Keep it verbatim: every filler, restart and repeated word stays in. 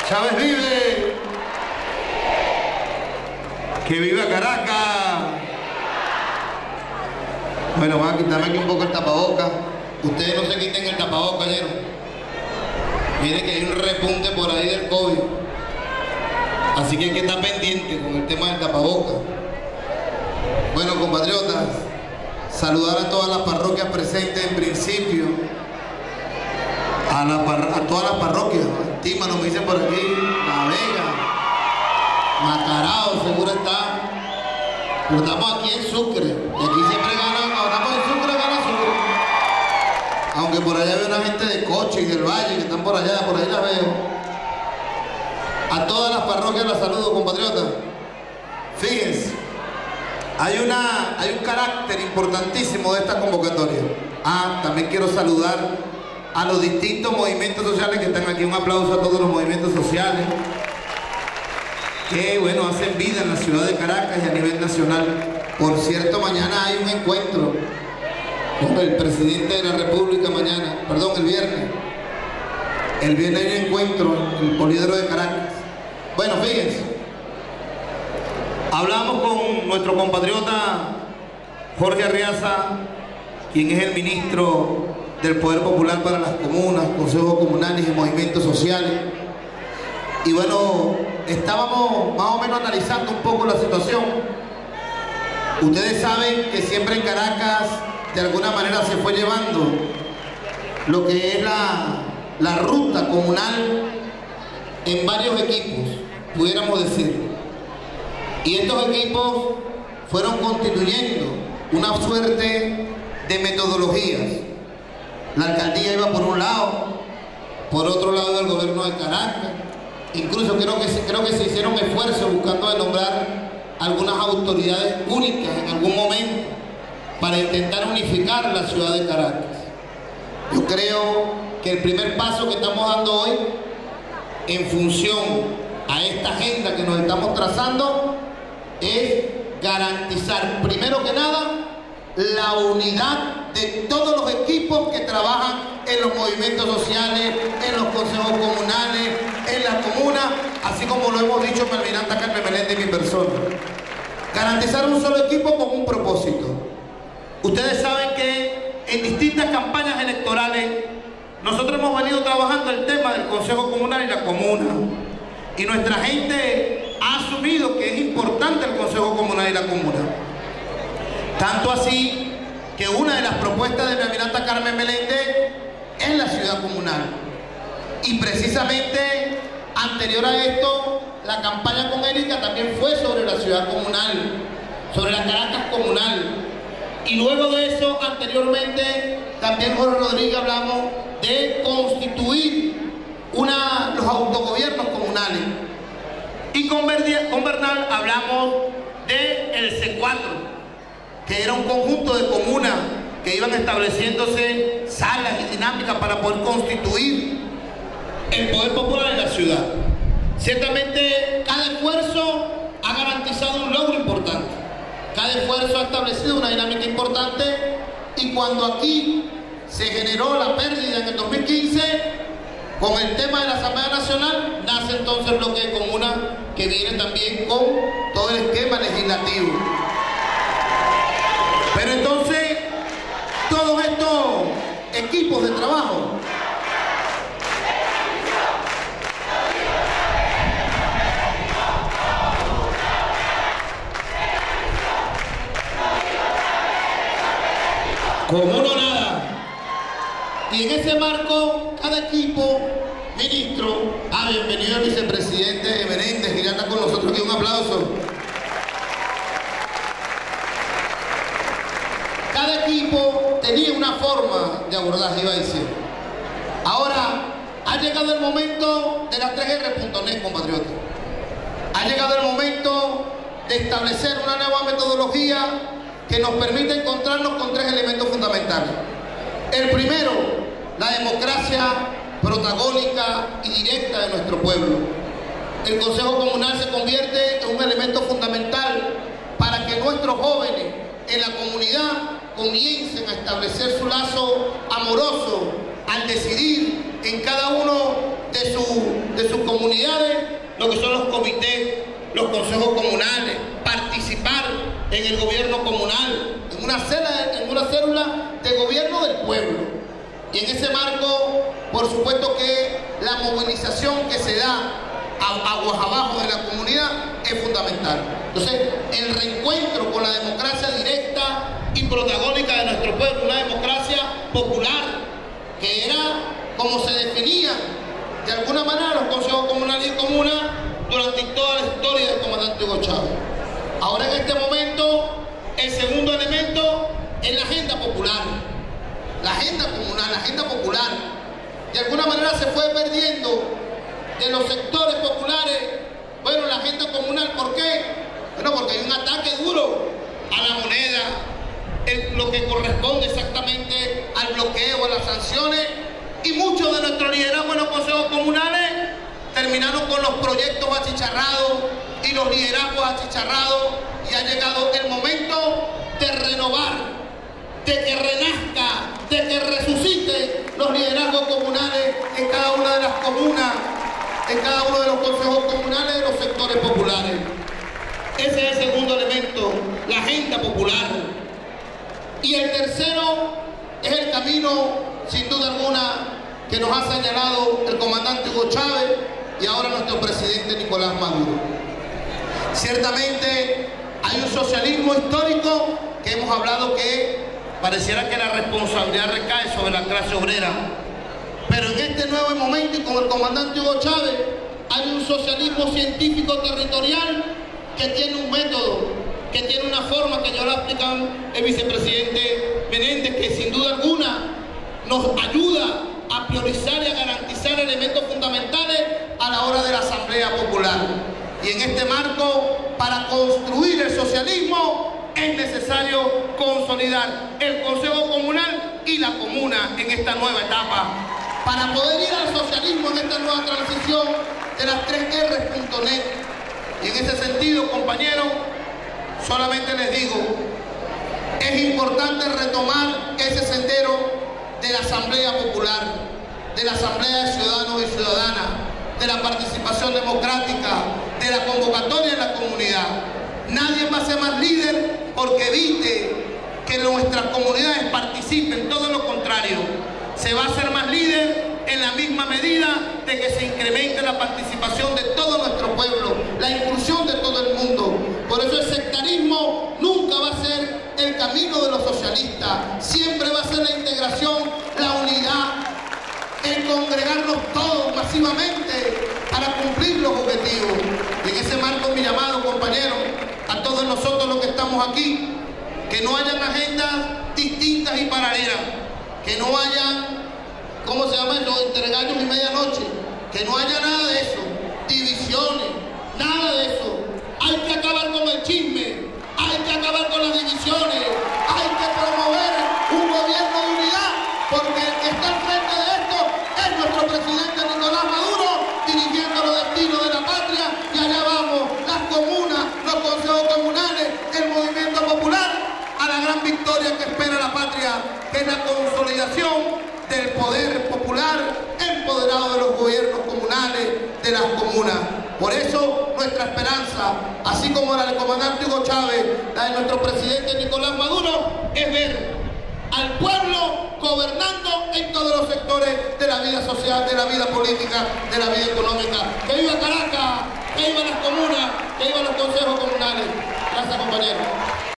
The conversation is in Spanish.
Chávez vive. Que viva Caracas. Bueno, van a quitarme aquí un poco el tapabocas. Ustedes no se quiten el tapabocas, ¿vieron? Miren que hay un repunte por ahí del COVID. Así que hay que estar pendiente con el tema del tapabocas. Bueno, compatriotas, saludar a todas las parroquias presentes en principio. A, la par a todas las parroquias. Tímano me dicen por aquí. La Vega. Macarao, seguro está. Pero estamos aquí en Sucre. Y aquí siempre ganan. Cuando estamos en Sucre, gana Sucre. Aunque por allá veo una gente de Coche y del Valle que están por allá, por ahí la veo. A todas las parroquias las saludo, compatriotas. Fíjense, hay, una, hay un carácter importantísimo de esta convocatoria. Ah, también quiero saludar a los distintos movimientos sociales que están aquí. Un aplauso a todos los movimientos sociales que, bueno, hacen vida en la ciudad de Caracas y a nivel nacional. Por cierto, mañana hay un encuentro con el presidente de la República, mañana, perdón, el viernes. El viernes hay un encuentro en el Polídromo de Caracas. Bueno, fíjense, hablamos con nuestro compatriota Jorge Arriaza, quien es el ministro del Poder Popular para las comunas, consejos comunales y movimientos sociales. Y bueno, estábamos más o menos analizando un poco la situación. Ustedes saben que siempre en Caracas de alguna manera se fue llevando lo que es la, la ruta comunal en varios equipos, pudiéramos decir. Y estos equipos fueron constituyendo una suerte de metodologías. La alcaldía iba por un lado, por otro lado iba el gobierno de Caracas. Incluso creo que, creo que se hicieron esfuerzos buscando de nombrar algunas autoridades únicas en algún momento para intentar unificar la ciudad de Caracas. Yo creo que el primer paso que estamos dando hoy en función a esta agenda que nos estamos trazando es garantizar, primero que nada, la unidad de todos los equipos que trabajan en los movimientos sociales, en los consejos comunales, en la comuna, así como lo hemos dicho con Almiranta Carmen Meléndez y mi persona. Garantizar un solo equipo con un propósito. Ustedes saben que en distintas campañas electorales nosotros hemos venido trabajando el tema del Consejo Comunal y la comuna. Y nuestra gente ha asumido que es importante el Consejo Comunal y la comuna. Tanto así que una de las propuestas de la Almiranta Carmen Meléndez es la ciudad comunal. Y precisamente anterior a esto, la campaña con Erika también fue sobre la ciudad comunal, sobre la Caracas comunal. Y luego de eso, anteriormente, también Jorge Rodríguez hablamos de constituir una, los autogobiernos comunales. Y con, Verdi, con Bernal hablamos del C cuatro, que era un conjunto de comunas que iban estableciéndose salas y dinámicas para poder constituir el poder popular en la ciudad. Ciertamente, cada esfuerzo ha garantizado un logro importante. Cada esfuerzo ha establecido una dinámica importante, y cuando aquí se generó la pérdida en el dos mil quince, con el tema de la Asamblea Nacional, nace entonces el bloque de comunas, que viene también con todo el esquema legislativo. Pero entonces, todos estos equipos de trabajo como no nada. Y en ese marco, cada equipo, ministro, ah, bienvenido al vicepresidente Menéndez, que ya está con nosotros aquí, un aplauso. Cada equipo tenía una forma de abordaje, iba a decir. Ahora, ha llegado el momento de las tres erre punto net, compatriotas. Ha llegado el momento de establecer una nueva metodología que nos permite encontrarnos con tres elementos fundamentales. El primero, la democracia protagónica y directa de nuestro pueblo. El Consejo Comunal se convierte en un elemento fundamental para que nuestros jóvenes en la comunidad comiencen a establecer su lazo amoroso al decidir en cada uno de, su, de sus comunidades, lo que son los comités, los consejos comunales, participar en el gobierno comunal, en una célula, en una célula de gobierno del pueblo. Y en ese marco, por supuesto que la movilización que se da aguas abajo de la comunidad es fundamental. Entonces, el reencuentro con la democracia directa y protagónica de nuestro pueblo, una democracia popular, que era como se definía de alguna manera los consejos comunales y comunas durante toda la historia del comandante Hugo Chávez. Ahora, en este momento, el segundo elemento es la agenda popular, la agenda comunal, la agenda popular. De alguna manera se fue perdiendo de los sectores populares, bueno, la agenda comunal. ¿Por qué? Bueno, porque hay un ataque duro a la moneda, el, lo que corresponde exactamente al bloqueo, a las sanciones, y muchos de nuestros liderazgos en los consejos comunales terminaron con los proyectos achicharrados y los liderazgos achicharrados, y ha llegado el momento de renovar, de que renazca, de que resucite los liderazgos comunales en cada una de las comunas, en cada uno de los consejos comunales de los sectores populares. Ese es el segundo elemento, la agenda popular. Y el tercero es el camino, sin duda alguna, que nos ha señalado el comandante Hugo Chávez y ahora nuestro presidente Nicolás Maduro. Ciertamente hay un socialismo histórico que hemos hablado que pareciera que la responsabilidad recae sobre la clase obrera. Pero en este nuevo momento y con el comandante Hugo Chávez hay un socialismo científico territorial que tiene un método, que tiene una forma que ya lo explican el vicepresidente Menéndez, que sin duda alguna nos ayuda a priorizar y a garantizar elementos fundamentales a la hora de la Asamblea Popular. Y en este marco, para construir el socialismo, es necesario consolidar el Consejo Comunal y la comuna en esta nueva etapa. Para poder ir al socialismo en esta nueva transición de las tres erres punto net. Y en ese sentido, compañeros, solamente les digo, es importante retomar ese sendero de la Asamblea Popular, de la Asamblea de Ciudadanos y Ciudadanas, de la participación democrática, de la convocatoria en la comunidad. Nadie va a ser más líder porque evite que nuestras comunidades participen, todo lo contrario. Se va a ser más líder en la misma medida de que se incremente la participación de todo nuestro pueblo, la inclusión de todo el mundo. Por eso el sectarismo nunca va a ser el camino de los socialistas, siempre va a ser la integración, la unidad, el congregarnos todos masivamente para cumplir los objetivos. Y en ese marco mi llamado, compañeros, a todos nosotros los que estamos aquí, que no hayan agendas distintas y paralelas, que no haya, ¿cómo se llama eso?, entre gallos y medianoche, que no haya nada de eso, divisiones, nada de eso. Hay que acabar con el chisme, hay que acabar con las divisiones, hay que promover un gobierno de unidad, porque el que está al frente de esto es nuestro presidente Nicolás Maduro, dirigiendo los destinos de la patria, y allá vamos, las comunas, los consejos comunales, el movimiento popular, a la gran victoria que espera la patria, que es la consolidación del poder popular empoderado de los gobiernos comunales, de las comunas. Por eso nuestra esperanza, así como la del comandante Hugo Chávez, la de nuestro presidente Nicolás Maduro, es ver al pueblo gobernando en todos los sectores de la vida social, de la vida política, de la vida económica. ¡Que viva Caracas! ¡Que viva las comunas! ¡Que viva los consejos comunales! Gracias, compañeros.